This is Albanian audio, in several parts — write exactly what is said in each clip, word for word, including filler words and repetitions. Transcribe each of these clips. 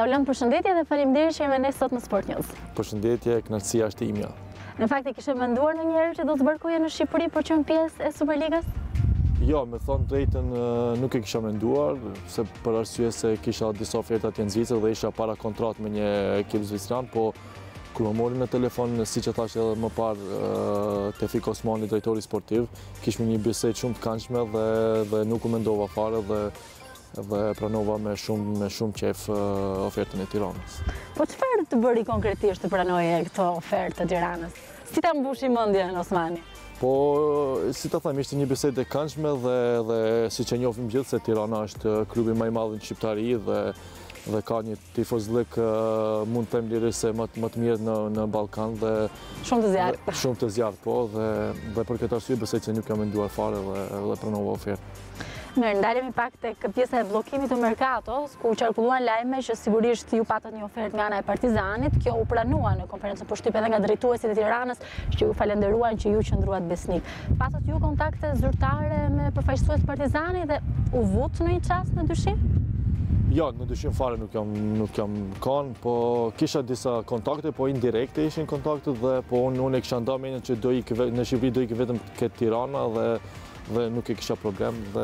Laurent, përshëndetje dhe faleminderit që jemi ne sot në Sport News. Përshëndetje, kënaqësia është imja. Në fakt e kishe menduar ndonjëherë që do të zbërkoje në Shqipëri për të qenë pjesë e Superligës? Jo, me thonë drejtën nuk e kisha menduar, se për arsye se kisha disa oferta atje në Zvicër dhe isha para kontrat me një ekip zvicran, po kur më mori në telefon, siç e thash edhe më parë, Tefik Osmani, drejtori sportiv, kishme një bisedë shumë të këndshme dhe, dhe nuk u mendova fare dhe dhe pranova me shumë me shumë qejf ofertën e Tiranës. Po çfarë të bëri konkretisht të pranoje këto ofertë të Tiranës? Si ta mbushi mendjen Osmani? Po, si ta them, ishte një bisedë e këndshme dhe dhe siç e njohim gjithë se Tirana është klubi më i madh në Shqiptari dhe dhe ka një tifozllik mund të them lirisht se më më të mirë në në Ballkan dhe shumë të zjarrt. Shumë të zjarrt, po, dhe dhe për këtë arsye besoj se nuk kam menduar fare dhe dhe pranova ofertën. Mirë, ndalemi pak tek pjesa e bllokimit të Mercatos, ku qarkulluan lajme që sigurisht ju patët një ofertë nga ana e Partizanit. Kjo u pranua në konferencën përshtypje edhe nga drejtuesit e Tiranës, që ju falenderuan që ju qëndruat besnik. Patët ju kontakte zyrtare me përfaqësues të Partizanit dhe u vut në një çast në dyshim? Jo, në dyshim fare nuk jam nuk jam kanë, po kisha disa kontakte, po indirekte ishin kontaktet dhe po unë unë kisha ndarë mendjen që do ikë në Shqipëri do ikë vetëm ke Tirana dhe dhe nuk e kisha problem dhe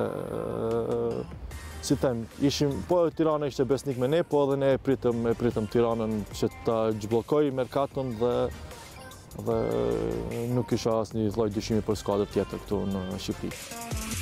si them, ishim, po Tirana ishte besnik me ne, po edhe ne e pritëm, e pritëm Tiranën që ta zhbllokoj merkaton dhe dhe nuk kisha asnjë lloj dyshimi për skuadër tjetër këtu në Shqipëri.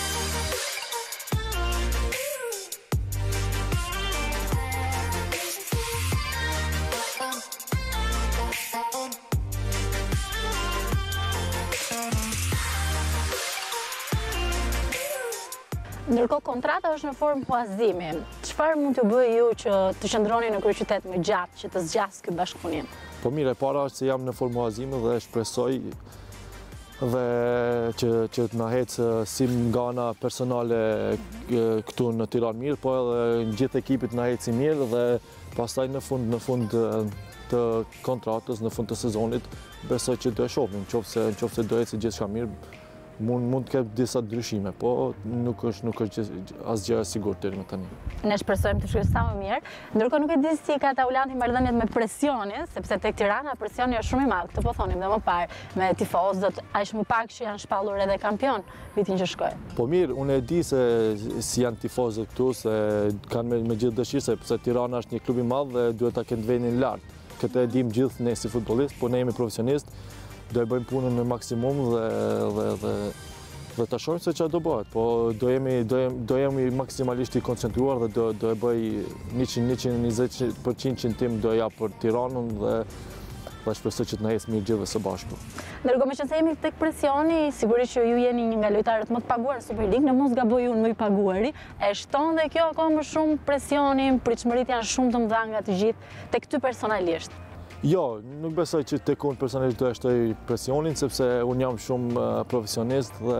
Ndërkohë kontrata është në formë huazimi. Çfarë mund të bëjë ju që të qëndroni në kryeqytet më gjatë, që të zgjas ky bashkëpunim? Po mirë, e para është se jam në formë huazimi dhe shpresoj dhe që që të na ecë si nga ana personale këtu në Tiranë mirë, po edhe në gjithë ekipit na ecë mirë dhe pastaj në fund në fund të kontratës, në fund të sezonit, besoj që do e shohim, nëse nëse do ecë gjithçka mirë. Mund mund të ketë disa ndryshime, po nuk është nuk është asgjë e sigurt deri më tani. Ne shpresojmë të shkojë sa më mirë. Ndërkohë nuk e di si ka Taulanti marrëdhëniet me presionin, sepse tek Tirana presioni është shumë i madh. Këtë po thonim dhe më parë, me tifozët aq më pak që janë shpallur edhe kampion vitin që shkoi. Po mirë, unë e di se si janë tifozët këtu, se kanë me, me gjithë dëshirë, sepse Tirana është një klub i madh dhe duhet ta kenë vendin lart. Këtë e dim gjithë ne si futbollistë, po ne jemi profesionistë. Do e bëjmë punën në maksimum dhe dhe dhe dhe ta shohim se çfarë do bëhet, po do jemi do jemi do jemi maksimalisht i koncentruar dhe do do e bëj njëqind njëzet përqind tim do jap për Tiranën dhe dhe shpresoj që të na ecë mirë gjithë së bashku. Ndërkohë meqense jemi tek presioni, sigurisht që ju jeni një nga lojtarët më të paguar në Superligë, në mos gaboj unë më i paguari, e shton dhe kjo akoma më shumë presionin, pritshmëritë janë shumë të mëdha nga të gjithë tek ty personalisht. Jo, nuk besoj që tek unë personalisht do e shtoj presionin, sepse unë jam shumë profesionist dhe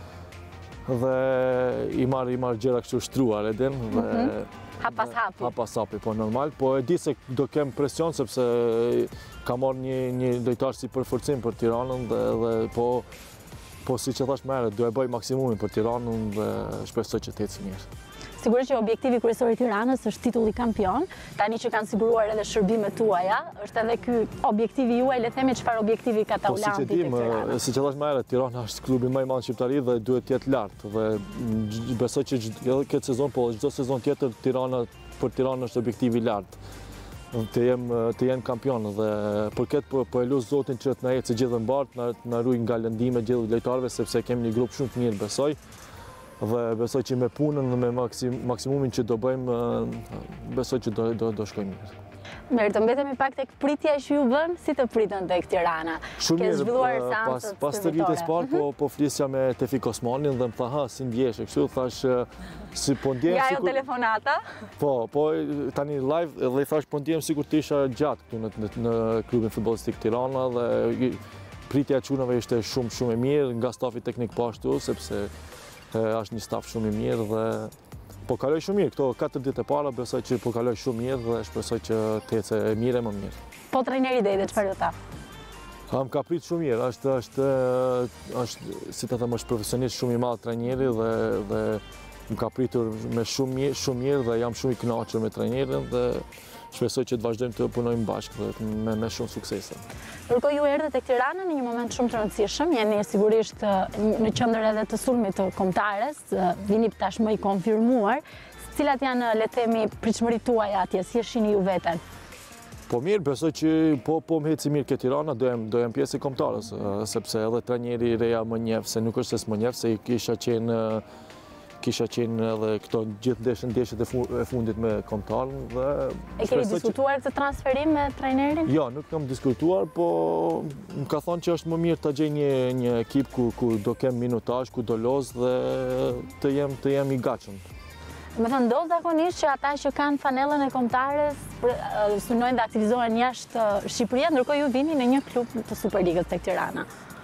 dhe i marr i marr gjëra kështu shtruar, e din, dhe hap pas hapi. Hap pas hapi, po normal, po e di se do kem presion sepse ka marrë një një lojtar si përforcim për Tiranën dhe dhe po po siç e thash më herët, do e bëj maksimumin për Tiranën dhe shpresoj që të ecë mirë. Sigurisht që objektivi kryesor i Tiranës është titulli kampion, tani që kanë siguruar edhe shërbimet tuaja, është edhe ky objektivi juaj, le të themi çfarë objektivi ka Taulanti tek Tirana. Siç e thash më herët, Tirana është klubi më i madh shqiptari dhe duhet të jetë lart dhe besoj që edhe këtë sezon, po çdo sezon tjetër Tirana për Tiranën është objektivi i lartë. Të jem të jenë kampion dhe për këtë po, po e lut Zotin që të na ecë gjithë mbar, na na ruaj nga lëndime gjithë lojtarëve sepse kemi një grup shumë të mirë, besoj. Dhe besoj që me punën dhe me maksim, maksimumin që do bëjmë, besoj që do, do, do shkojmë mirë. Mirë, të mbetemi pak tek pritja që ju bën, si të pritën tek Tirana? Shumë mirë, zhvilluar pas, pas të vitës parë, po, po flisja me Tefik Osmanin dhe më tha, ha, si ndjesh, e kështu, thash, si po ndjehem... Ja, jo sikur... telefonata? Po, po, tani live, dhe i thash, po ndjehem sikur të isha gjatë këtu në, në, në klubin futbollistik Tirana dhe pritja e çunave ishte shumë, shumë e mirë, nga stafi teknik po ashtu, sepse është një staf shumë i mirë dhe po kaloj shumë mirë. Këto katër ditë e para besoj që po kaloj shumë mirë dhe shpresoj që të ecë e mirë e më mirë. Po trajneri Dede, çfarë do ta? Kam ka prit shumë mirë, është është është si të them është profesionist shumë i madh trajneri dhe dhe më ka pritur me shumë mirë, shumë mirë dhe jam shumë i kënaqur me trajnerin dhe shpresoj që të vazhdojmë të punojmë bashkë dhe me, me shumë suksese. Ndërkohë ju erdhët tek Tirana në një moment shumë të rëndësishëm, jeni sigurisht në qendër edhe të sulmit të kombëtares, vini tashmë i konfirmuar. Cilat janë, le të themi, pritshmëritë tuaja atje, si e shihni ju veten? Po mirë, besoj që po, po më heci mirë ke Tirana, do jem, do jem pjesë e kombëtarës, sepse edhe trajneri reja më njeh, se nuk është se s'më njeh, se kisha qenë kisha qenë edhe këto gjithë ndeshjet ndeshjet e fundit me kombëtarën dhe e keni diskutuar këtë transferim me trajnerin? Jo, nuk kam diskutuar, po më ka thonë që është më mirë ta gjej një një ekip ku ku do kem minutazh, ku do loz dhe të jem të jem i gatshëm. Me thënë, ndodh zakonisht që ata që kanë fanellën e kombëtares synojnë dhe aktivizohen jashtë Shqipërisë, ndërkohë ju vini në një klub të Superligës tek Tirana.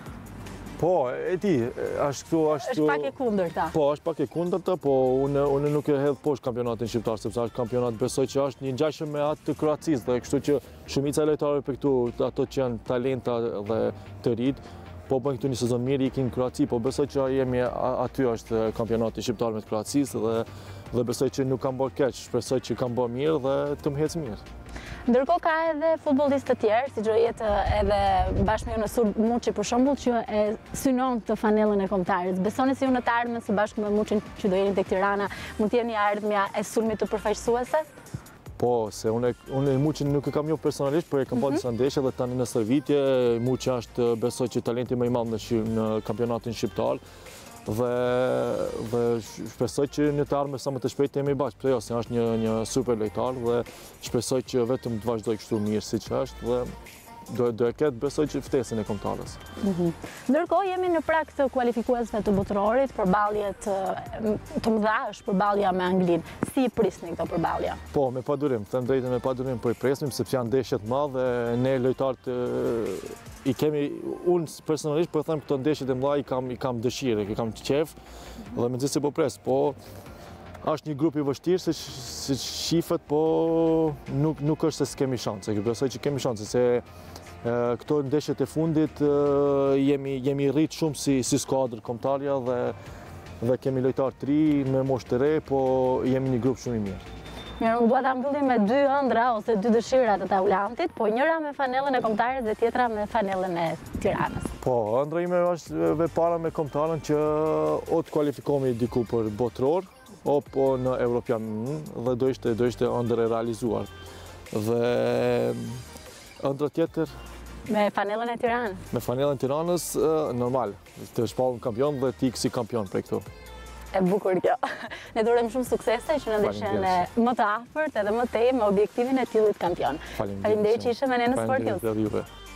Po, e di, është këtu... është pak e kundërta. Po, është pak e kundërta, po unë, unë nuk e hedh poshtë kampionatin shqiptar, sepse është kampionat besoj që është një ngjashëm me atë të Kroacisë, dhe kështu që shumica e lojtarëve për këtu, ato që janë talenta dhe të rit, po bëjnë këtu një sezon mirë, ikin në Kroaci, po besoj që jemi aty është kampionati shqiptar me të Kroacisë dhe, dhe besoj që nuk kam bërë keq, shpresoj që kam bërë mirë dhe të më hecë mirë. Ndërkohë ka edhe futbollistë të tjerë, si Gjojet edhe bashkë me Jonesur Muçi për shembull, që e synon të fanellën e kombëtares. Besoni se ju në të ardhmen së bashku me Muçin që do jeni tek Tirana, mund të jeni ardhmja e sulmit të përfaqësuese? Po, se unë unë Muçin nuk e kam njohur personalisht, por e kam bërë disa ndeshje dhe tani në stërvitje Muçi është besoj që talenti më i madh në, në kampionatin shqiptar. Dhe, dhe shpresoj që në të ardhmen sa më të shpejt jemi bashkë, pse jo, se është një, një super lojtar dhe shpresoj që vetëm të vazhdoj kështu mirë siç është dhe do, do e ketë besoj që ftesën e kombëtarës. Mm-hmm. Ndërkohë jemi në prag të kualifikuesve të botrorit, përballje të, të mëdha është përballja me Anglinë. Si i prisni këto përballja? Po, me padurim, them drejtën me padurim po i presim sepse janë ndeshje të mëdha dhe ne lojtarët i kemi, unë personalisht po them këto ndeshjet e mëdha i kam i kam dëshirë, i kam qef dhe mendoj po pres, po është një grup i vështirë se si shifet, po nuk nuk është se s'kemi shanse. Besoj që kemi shanse se e, këto ndeshjet e fundit e, jemi jemi rrit shumë si si skuadër kombëtarja dhe dhe kemi lojtarë të ri me moshë të re, po jemi një grup shumë i mirë. Mirë, unë dua ta mbyllim me dy ëndra ose dy dëshira të taulantit, po njëra me fanellën e kombëtares dhe tjetra me fanellën e Tiranës. Po, ëndra ime është ve para me kombëtarën që o të kualifikohemi diku për botror, o po në Europian dhe do ishte do ishte ëndër e realizuar. Dhe ëndra tjetër me fanellën e Tiranës. Me fanellën e Tiranës normal, të shpallëm kampion dhe të ikë si kampion prej këtu. E bukur kjo. Ne durojmë shumë suksese që në ndeshjen më të afërt edhe më tej me objektivin e titullit kampion. Faleminderit që ishe me ne në Sport News. Faleminderit juve.